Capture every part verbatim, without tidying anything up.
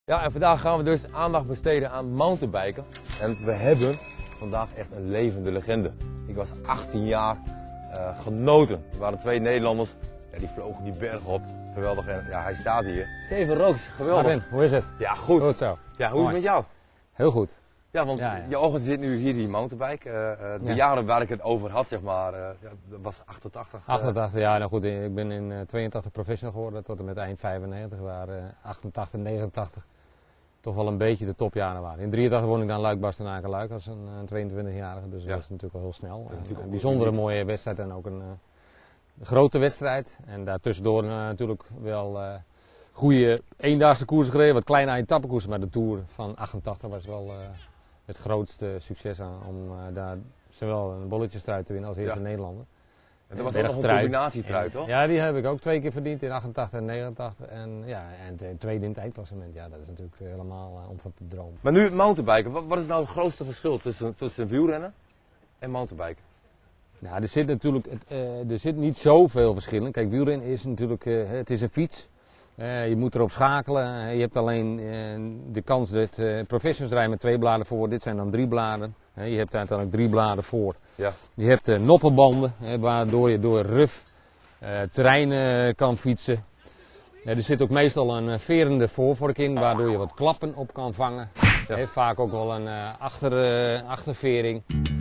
Ja, en vandaag gaan we dus aandacht besteden aan mountainbiken. En we hebben vandaag echt een levende legende. Ik was achttien jaar, uh, genoten. Er waren twee Nederlanders, ja, die vlogen die berg op. Geweldig. En ja, hij staat hier. Steven Roos, geweldig. Martin, hoe is het? Ja, goed. Goed zo. Ja, hoe is het met jou? Heel goed. Ja, want ja, ja. je ogen zit nu hier die mountainbike. Uh, uh, de ja. jaren waar ik het over had, zeg maar, uh, ja, dat was achtentachtig. Uh... achtentachtig, ja, nou goed, ik ben in uh, tweeëntachtig professional geworden tot en met eind vijfennegentig, waar uh, achtentachtig, negenentachtig toch wel een beetje de topjaren waren. In drieëntachtig won ik dan Luik, Bastenaken, Luik als een, een tweeëntwintigjarige, dus ja. dat was natuurlijk wel heel snel. Een, een bijzondere mooie wedstrijd en ook een, uh, een grote wedstrijd. En daartussendoor uh, natuurlijk wel uh, goede eendaagse koersen gereden, wat kleine etappekoersen, maar de Tour van achtentachtig was wel uh, het grootste succes aan, om uh, daar zowel een bolletjestrui te winnen als eerste ja. Nederlander. En dat was ook nog een combinatietrui, toch? Ja, die heb ik ook twee keer verdiend in achtentachtig en negenentachtig. En ja, en tweede in het eindklassement. Ja, dat is natuurlijk helemaal uh, om van te dromen. Maar nu mountainbiken, wat, wat is nou het grootste verschil tussen, tussen wielrennen en mountainbiken? Nou, er zit natuurlijk uh, er zit niet zoveel verschillen. Kijk, wielrennen is natuurlijk, uh, het is een fiets. Uh, je moet erop schakelen. Uh, je hebt alleen uh, de kans dat uh, professionals rijden met twee bladen voor. Dit zijn dan drie bladen. Uh, je hebt uiteindelijk drie bladen voor. Ja. Je hebt uh, noppenbanden, uh, waardoor je door ruf uh, terrein uh, kan fietsen. Uh, er zit ook meestal een uh, verende voorvork in, waardoor je wat klappen op kan vangen. Ja. Uh, vaak ook wel een uh, achter, uh, achtervering.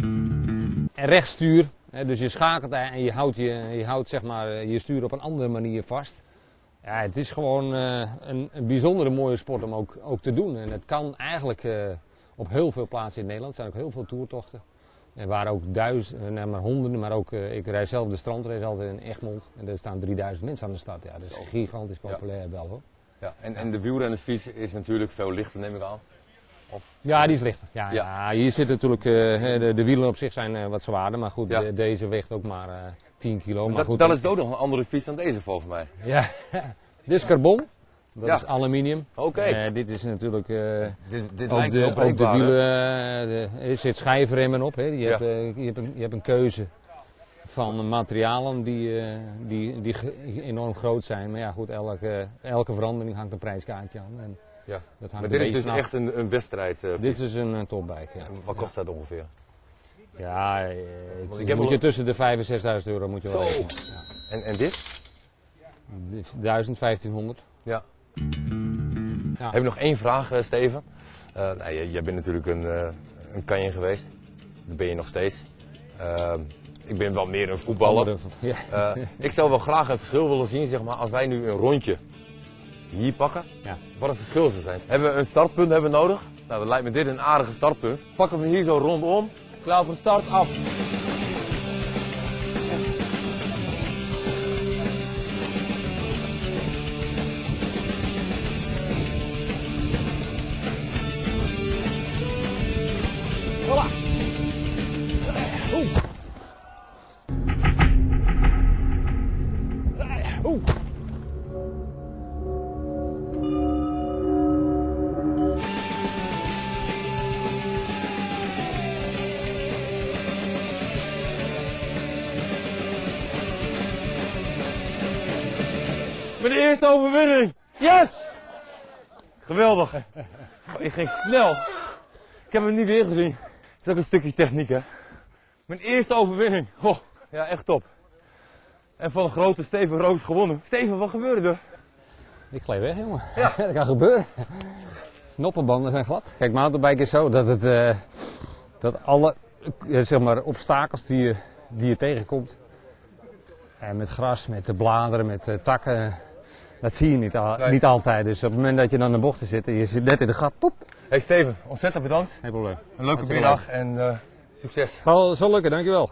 En rechtsstuur. Uh, dus je schakelt uh, en je houdt, je, je, houdt zeg maar, uh, je stuur op een andere manier vast. Ja, het is gewoon uh, een, een bijzondere mooie sport om ook, ook te doen. En het kan eigenlijk uh, op heel veel plaatsen in Nederland. Er zijn ook heel veel toertochten. Er waren ook duizenden, nee, maar honderden, maar ook uh, ik rijd zelf de strandrace altijd in Egmond. En er staan drieduizend mensen aan de start. Ja, dat is gigantisch populair ja. wel hoor. Ja, en, en de wielrennersfiets is natuurlijk veel lichter, neem ik aan. Of... Ja, die is lichter. Ja, ja. ja hier zit natuurlijk, uh, de, de wielen op zich zijn uh, wat zwaarder, maar goed, ja. de, deze weegt ook maar uh, tien kilo. Maar dat, goed, dat is ook nog een andere fiets dan deze volgens mij. Ja, dit is carbon. Dat ja. is aluminium. Oké. Okay. Uh, dit is natuurlijk. Uh, dit dit ook lijkt de, wel ook de wielen. Uh, de, er zit schijfremmen op. Hè. Je, ja. hebt, uh, je, hebt een, je hebt een keuze van materialen die, uh, die, die enorm groot zijn. Maar ja, goed, elke, elke verandering hangt een prijskaartje aan. En ja. dat hangt maar dit is dus vanaf. Echt een, een wedstrijd. Uh, dit is een uh, topbike. Ja. Wat kost dat ongeveer? Ja, uh, ik, ik heb moet je tussen de vijfduizend en zesduizend euro moet je wel rekenen. Ja. En, en dit? duizend, vijftienhonderd. Ja. Ja. Heb ik nog één vraag, uh, Steven? Uh, nou, jij, jij bent natuurlijk een, uh, een kanjer geweest. Dat ben je nog steeds. Uh, ik ben wel meer een voetballer. Ja. Uh, ik zou wel graag het verschil willen zien, zeg maar, als wij nu een rondje hier pakken. Ja. Wat het verschil zou zijn. Hebben we een startpunt hebben we nodig? Nou, dat lijkt me dit een aardige startpunt. Pakken we hier zo rondom. Klaar voor de start, af. Voilà. Oeh. Oeh. Mijn eerste overwinning! Yes! Geweldig! Ik ging snel. Ik heb hem niet weer gezien. Het is ook een stukje techniek, hè. Mijn eerste overwinning. Oh, ja, echt top. En van de grote Steven Roos gewonnen. Steven, wat gebeurde er? Ik gleed weg, jongen. Ja. Dat kan gebeuren. Noppenbanden zijn glad. Kijk, mountainbike is zo dat, het, uh, dat alle uh, zeg maar, obstakels die je, die je tegenkomt. En met gras, met de bladeren, met uh, takken. Dat zie je niet, al, nee. niet altijd. Dus op het moment dat je dan in de bochten zit en je zit net in de gat, poep. Hey Steven, ontzettend bedankt. Geen probleem. Een leuke middag en uh, succes. Zal, zal lukken, dankjewel.